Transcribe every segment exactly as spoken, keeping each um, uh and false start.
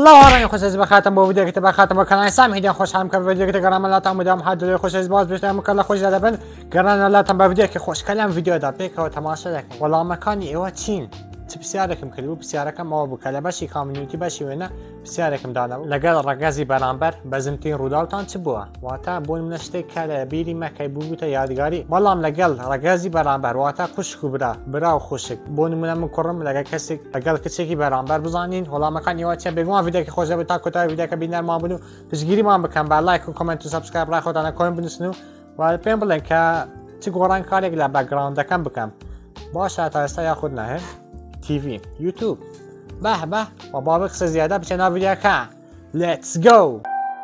الله وارن خوش از بخاتم با ویدیو که بخاتم با کانال سام هیدین خوش هم که ویدیو که گرام الله تام مدام حد خوش از باز بیشتر مکلا خوش زده بن گران الله تام با ویدیو که خوش کلام ویدیو دا بیک و تماشا دکن والله مکانی ایوا چین چه بسیارکم کلیو بسیارکم ما بو کلا باشی کامیونیتی باشی وینا بسیارکم دانا لگل رگازی برانبر بزمتین رودالتان چه بوا واتا بون منشته کلا بیری مکای بو تا یادگاری والله لگل رگازی برانبر واتا خوش خوبرا برا خوشک بون من کرم لگل کسی لگل کسی کی برانبر بزانین والله مکانی ایوا چه بگم ویدیو که خوش تا کتا ویدیو که بینر ما بنو پشگیری ما بکن با لایک و کامنت و سابسکرایب را خودانه کوین بنسنو و پیم بلن که چه گوران کاری گلا بک‌گراند کم بکم باشه تا است یا خود نه تیوی یوتیوب به به و با بخش زیاده به چنان ویدیو که لیتس گو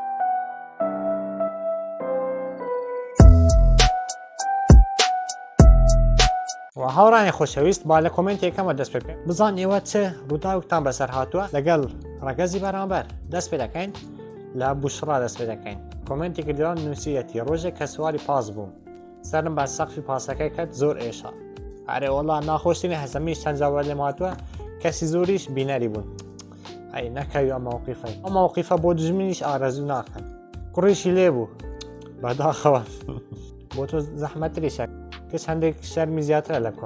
و هاورانی خوشویست بالا کامنت یکم دست بکن بزن ایوا چه رودا وقتان بسر هاتوا لگل رگزی برانبر دست پیدا کن لا بشرا دست پیدا کن کامنتی که دیران نوسیتی روژه کسواری پاس بوم سرم بر سقفی پاسکه کد زور ایشا اره والله ناخوشتینی هزمیش چند زوالی ماتوا کسی زوریش بینری بون ای نکوی موقفه اما موقفه بود جمینیش آرزو ناکن قریشی لیبو بدا خواه با تو زحمت ریشک کس هندک شرمی زیادتر لکو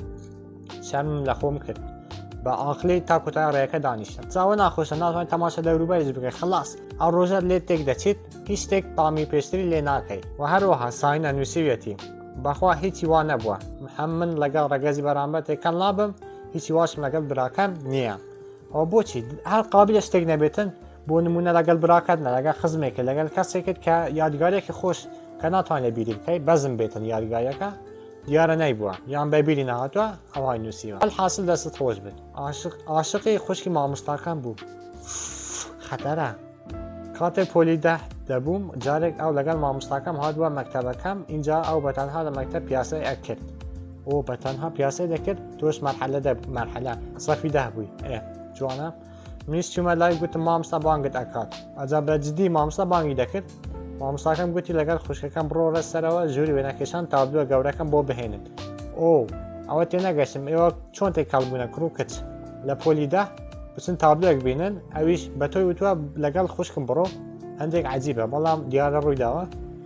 شرم لخوم کرد با عقلی تا کتا ریکه دانیشتم زاو ناخوشتن ناتوانی تماشا دورو بریز بگه خلاص او روژه لی تک دچید هیچ تک تامی پیشتری لی ناکی و هر وها ساین نویسیویتی بخوا هیچی وان نبوه محمد لگل رگزی برانبر تکن لابم هیچی واشم لگل براکم نیم و بوچی هر قابل استگ نبیتن بو نمونه لگل براکت نه لگل خزمه که لگل کسی کد که یادگاری که خوش که ناتوانی بیریم که بزم بیتن یادگاری که دیاره نیبوه یان ببیری نهاتوه اوهای نوسیوه الحاصل دستت خوش بید عاشق عاشقی خوشکی ما مستقم بو خطره کات پولی ده دبوم جارک او لگل ما مستقم هاد و مکتب کم اینجا او بتنها در مکتب پیاسه اکرد او بتنها پیاسه دکرد توش مرحله ده مرحله صفی ده بوی اه جوانا منیش چومه لای گوت ما مستا بانگت اکاد اجا بجدی ما مستا بانگی دکرد ما مستقم گوتی لگل خوشکم برو رسره و جوری و نکشان تابلو گورکم بو بهینند او او تی نگشتم ایوا چون تی کلبونه کرو کچ لپولی ده بسن تابلو بینن اویش بتوی و تو لگل خوشکم برو هندێک عجیبە بەڵام دیارە ڕوویداوە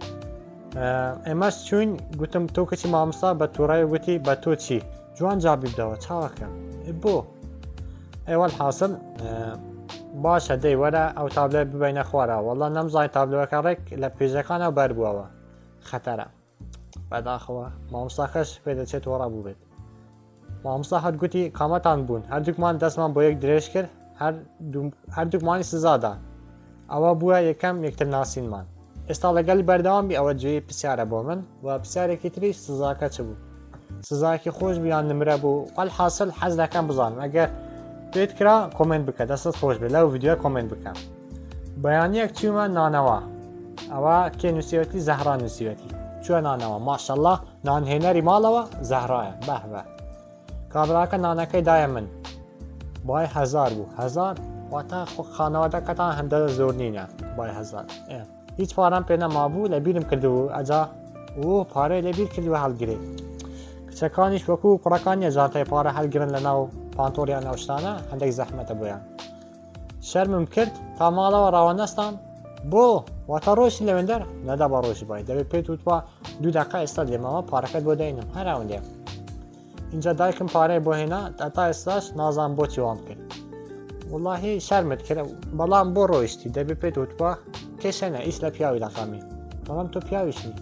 ئێمەش چوین گوتم تۆ کەچی مامۆستا بە تووڕای گوتی بە تۆ چی جوان جابی بدەوە چاوەکەم بۆ ئێوە حاصل باشە دەی وەرە ئەو تابلۆ ببینە خوارەوە وەڵا نەمزانی تابلۆەکە ڕێک لە پێژەکانە بەربووەوە خەتەرە بەداخەوە مامۆستاکەش پێ دەچێت وەڕا بوو بێت مامۆستا هەر گوتی کامەتان بوون هەردووکمان دەستمان بۆ یەک درێژ کرد هەردووکمانی سزادا ئەوە بووە یەکەم یەکتر ناسینمان ئێستا لەگەڵ بەردەوامی ئەوە گوێی پرسیارە بۆ من و پرسیارێکی تریش سزاکە چ بوو سزایەکی خۆش بیان نمرە بوو وەڵحاصل حەز دەکەم بزانم ئەگەر پێت کرا کۆمنت بکە دەستت خۆش بێت لەو ڤیدیۆ کۆمنت بکەم بەیانیەک چوومە نانەوە ئەوە کێ نووسیوەتی زەهرا نووسیوەتی چووە نانەوە ماشەڵڵا نانهێنەری ماڵەوە زەهرایە بەه بە کابراکە نانەکەی دایە من بای هەزار بوو هەزار واتا خانەوادەکەتان هەندە زۆر نینە بای هەزار هیچ پارەم پێ نەمابوو لە بیرم کردبوو ئەجا و پارەی لەبیر کردووە هەڵگرێ کچەکانیش وەکو کوڕەکانی ئەجاتای پارە هەڵگرن لەناو پانتۆریان ئەو شتانە هەندێک زەحمەتە بۆیان شەرمم کرد تا ماڵەوە ڕاوەنەستان بۆ واتە ڕۆژی لەوێندەر نەدا بە ڕۆژی بای دەبێت پێت وتوە دوو دەقە ئێستا لێمەوە پارەکەت بۆ دەینم هەراوندێ اینجا دایکم پارەی بۆ هێنا تا ئێستاش نازانم بۆچی وام کرد والله شرمت کرد بەڵام بۆ ڕۆیشتی دەبێت پێت وتوە کێشەنە ئیش لە پیاوی دەقامی بەڵام تۆ پیاویشی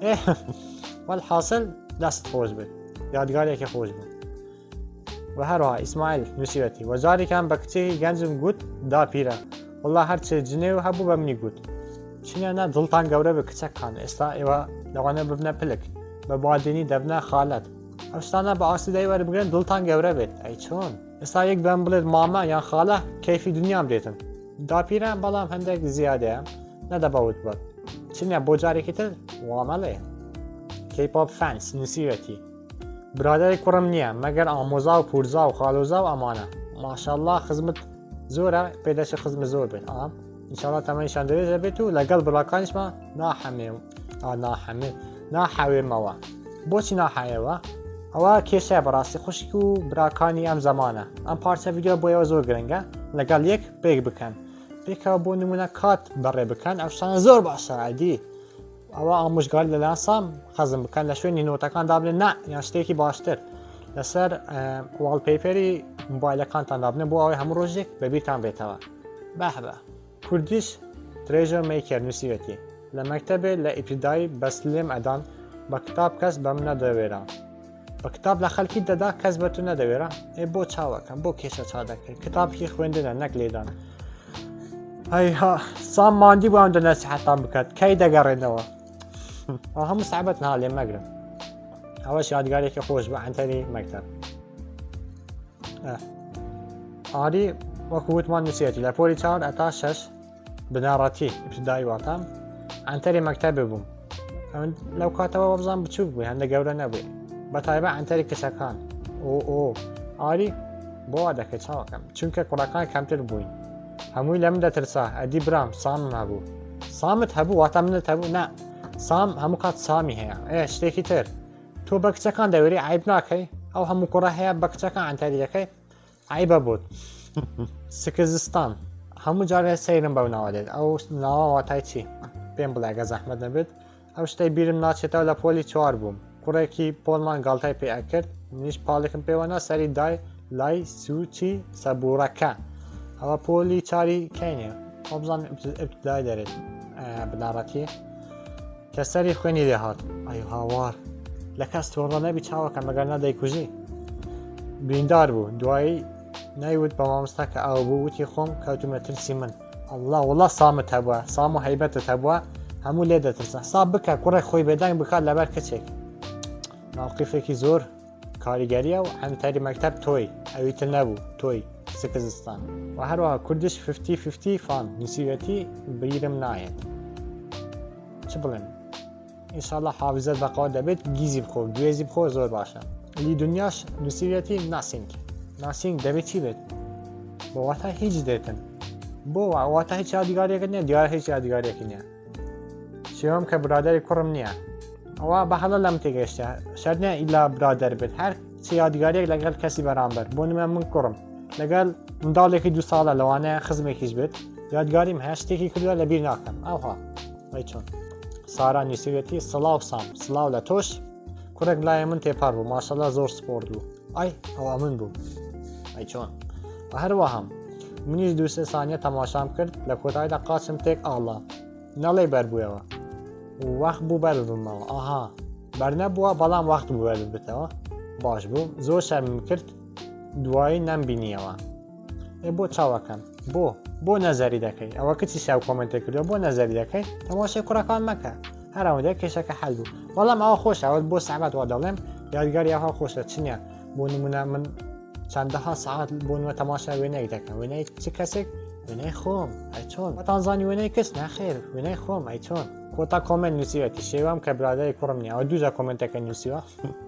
وەڵحاصل دەست خۆش بێت یادگارێکی خۆش بێت و هەروەها ئیسماعیل نووسیوەتی و جارێکیان بە کچێکی گەنجم گوت دا پیرە والله هەرچێ جنێ و هەبوو بە منی گوت چینەنە دڵتان گەورە بە کچەکان ئێستا ئێوە لەوانە ببنە پلک بە بادێنی دەبنە خالەت ئەو شتانە بە ئاسیدەی وەربگرن دڵتان گەورە بێت ئەی چۆن ئێستا یەک بەم بڵێت مامە یان خاڵە کەیفی دنیام دێتن داپیرە بەڵام هەندێک زیادەیە نەدەبەوت بەت چنە بۆ جارێکی تر وامەڵێ کیپۆپ فانس نووسیوەتی برادەی کوڕم نییە مەگەر ئامۆزا و پورزا و خاڵۆزا و ئەمانە ماشەڵڵا خزمت زۆرە پێدەچێت خزمت زۆر بێت ئام ئینشاڵڵا تەمەنیشان دەوێت بێت و لەگەڵ بڵاکانیشمە ناحەمێ ناحەمێ ناحەوێمەوە بۆچی ناحەیەوە ئەوە کێشەیە بەڕاستی خوشک و براکانی ئەم زەمانە ئەم پارچە ڤیدیۆ بۆ ئێوە زۆر گرنگە لەگەڵ یەک پێک بکەن پێکەوە بۆ نمونە کات بەڕێ بکەن ئەو شتانە زۆر باشە عادی ئەوە ئامۆژگاری لەلایەن سام خەزم بکەن لە شوێنی نۆتەکان دابنێن نا یان شتێکی باشتر لەسەر واڵپەیپەری مۆبایلەکانتان دابنێن بۆ ئەوەی هەموو ڕۆژێک بەبیرتان بێتەوە بەهبە کوردیش ترێژەر میکر نووسیوەتی لە مەکتەبێ لە ئیبتیدایی بەس لێم ئەدان بە کتاب کەس بەم نەدەوێرە بە کتاب لە خەڵکی دەدا کەس بە تو نەدەوێرە ئێ بۆ چاوەکەم بۆ کێشە چا دەکەی کتابی خوێندنە نەک لێدان هەیها سام ماندی بۆ ئەوەندە نەسیحەتان بکات کەی دەگەڕێنەوە هەموو سەعبەت نها لێ مەگرن ئەوەش یادگارێکی خۆش بە ئەنتەری مەکتەب ئاری وەکو وتمان نووسێتی لە پۆلی چاوەڕ ئەتا شەش بناڕەتی ئیبتیدایی واتام ئەنتەری مەکتەبێ بووم لەو کاتەوە وەبزان بچووک بووی هەندە گەورە نەبووی بەتایبەت ئەنتەری کچەکان ئۆ ئۆ ئاری بۆ وا دەکەی چاوەکەم چونکە کوڕەکان کەمتر بووین هەمووی لە من دەترسا ئەدی برام سامم هەبوو سامت هەبوو واتە منت هەبوو نا سام هەموو کات سامی هەیە ئێ شتێکی تر تۆ بە کچەکان دەوێری عیب ناکەی ئەو هەموو کوڕە هەیە بە کچەکان ئەنتەری دەکەی عیبە بوت سکزستان هەموو جارێ سەیرم بەو ناوە دێت ئەو ناوە واتای چی پێم بڵێ گە زەحمەت نەبێت ئەو شتەی بیرم ناچێتەوە لە پۆلی چوار بووم کوڕێکی پۆلمان گاڵتای پێ ئەکرد منیش پاڵێکم پێوەنا سەری دای لای سوچی سەبوورەکە ئەوە پۆلی چاری کەینێ خۆ بزان ئیبتیدای دەرێت بناڕەتی کە سەری خوێنی لێهات ئەی هاوار لە کەس تۆڕە نەبی چاوەکەم مەگەر نەدەیکوژی بریندار بوو دوایی نایوت بە مامۆستا کە ئاو بوو وتی خۆم کەوتومە ترسی من ئەڵڵا وەڵا سامت هەبووە سام و هەیبەتت هەبووە هەموو لێ دەترسە حساب بکە کوڕێک خۆی بێدانگ بکات لەبەر کچێک موقیفێکی زۆر کاریگەریە و ئەنتەری مەکتەب تۆی ئەویتر نەبوو تۆی سکزستان و هەروەها کوردیش فیفتی فیفتی فان نووسیوەتی بیرم نایێت چ بڵێم ئینشاڵڵا حافزەت بەقەوە دەبێت گیزی بخۆ گوێزی بخۆ زۆر باشە لی دنیاش نووسیوەتی ناسینگ ناسینگ دەبێت چی بێت بۆ واتە هیچ دێتن بۆ واتە هیچ یادیگارێکت نییە دیارە هیچ یادیگارێکی نییە شێوەم کە برادری کوڕم نییە ئەوە بە هەڵە لەم تێگەشتە شەرت نییە ئیلا برادەر بێت هەر چ یادیگارێک لەگەڵ کەسی بەرامبەر بۆ نمە من کوڕم لەگەڵ منداڵێکی دو ساڵە لەوانەیە خزمێکیش بێت یادگاریم هەیە شتێکی کردووە لە بیر ناکەم ئەوها ئەی چۆن سارا نووسیوەتی سڵاو سام سڵاو لە تۆش کوڕێک لایە من تێپەڕ بوو ماشەڵڵا زۆر سپۆرت بوو ئای ئەوە من بوو ئەی چۆن بە هەروەها منیش دوو سێ سانیە تەماشام کرد لە کۆتاییدا قاچم تێک ئاڵا نەڵێ بەربوویەوە وەخت بوو بەر ببمەوە ئاها بەرنەبووە بەڵام وەخت بوو بەر ببێتەوە باش بوو زۆر شەرمم کرد دوایی نەمبینیەوە ئێ بۆ چاوەکەم بۆ بۆ نەزەری دەکەی ئەوە کچی شاو کۆمنتێک کردووە بۆ نەزەری دەکەی تەماشای کوڕەکان مەکە هەر ئەوەندە کێشەکە حەل بوو بەڵام ئەوە خۆشە ئەوە بۆ سەعبەت وا دەڵێم یادگاری ئەوها خۆشە چنیە بۆ نمونە من چەندەها سەعات بۆ نوە تەماشای وێنەیەک دەکەم وێنەی چ کەسێک وێنەی خۆم ئەی چۆن وەتانزانی وێنەی کەس نەخێر وێنەی خۆم ئەی چۆن کۆتا کۆمنت نووسیوەتی شێوەم کە برادەری کوڕم نییە ئەوە دووجا کۆمنتەکە نووسیوە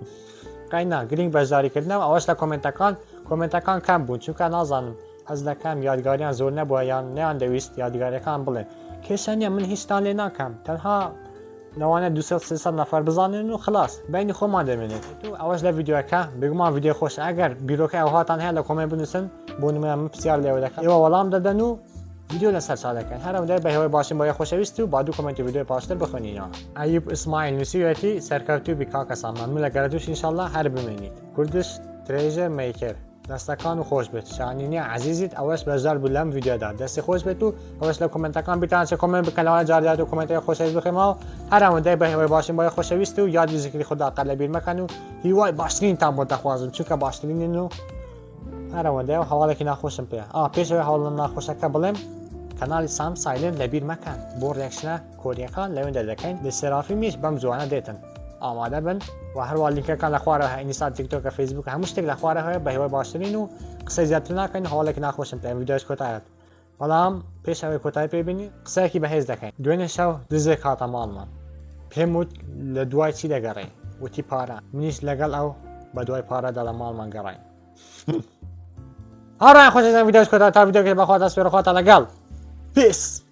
قاینا گرنگ بەشداریکردنەوە ئەوەش لە کۆمنتەکان کۆمنتەکان کەم بوون چونکە نازانم حەز دەکەم یادگاریان زۆر نەبووە یان نەیان دەویست یادگاریەکان بڵێن کێشە نییە من هیچتان لێ ناکەم تەنها لەوانە دو سێ نەفەر بزانن و خلاص بینی خۆمان دەمێنێت ئەوەش لە ڤیددیوەکە بگومان ڤیددیو خۆش ئەگەر بیرۆکە ئەو هاتان هەیە لە کۆمنت بنووسن بۆ نمونە من پرسیار لێوە دەکەم ئێوە وەڵام دەدەن و ڤیددیو لەسەر چا دەکەن هەر ئەوەندە بە هێوای باشن بۆ یە خۆشەویست و با دوو کۆمنتی ڤیددیۆی پاشتر بخوێنینەوە ئەیوب ئیسماعیل نووسیوەتی سەرکەوتوو بیکاکە سامان من لەگەرە توش ئینشاڵڵا هەر بمێنیت کوردش ترێژەر میکر دەستەکان و خۆش بێت شانینی عزیزیت ئەوەش بەشدار بوو لەم ڤیددیۆدا دەستی خۆش بێت و ئەوەش لە کۆمنتەکان بیتان چ کۆمنت بکەن لەوانە جاردات و کۆمنتەکە خۆشەویست بخێمەوە هەر ئەوەندەی بە هێوای باشن بۆ یە خۆشەویست و یادی زیکری خوددا قەت لەبیر مەکەن و هیوای باشترینتان بۆ دەخوازم چونکە باشترینن و هەر ئەوەندەی هەواڵێکی ناخۆشم پێ ئا پێشەوەی هەوڵم ناخۆشەکە بڵێم کەناڵی سام سایلنت لەبیر مەکەن بۆ ڕێکشنە کۆریەکان لەوێندا دەکەین لە سێرافیمیش بەم جوانە دێتن ئامادە بن و هەروە لیnkەکان لە خوارە ئینستا تیکتۆکە فەیسبوک هەموو شتێک لە خوارە هەیە بە هێوای باشترین و قسەی زیاتر ناکەین هەواڵێکی ناخۆشم پێ ڤیددیۆش کۆتایەت بەڵام پێش ئەوەی کۆتایی پێبینی قسەیەکی بەهێز دەکەین دوێنێ شەو دزێک هاتە ماڵمان پێم وت لە دوای چی دەگەڕێ وتی پارە منیش لەگەڵ ئەو بە دوای پارەدا لە ماڵمان گەڕین هەڕای خۆشەویستان ڤیددیۆش کۆتا تا ڤیددیۆکە بەخوا دەست پێ ڕخواتە لەگەڵ Peace!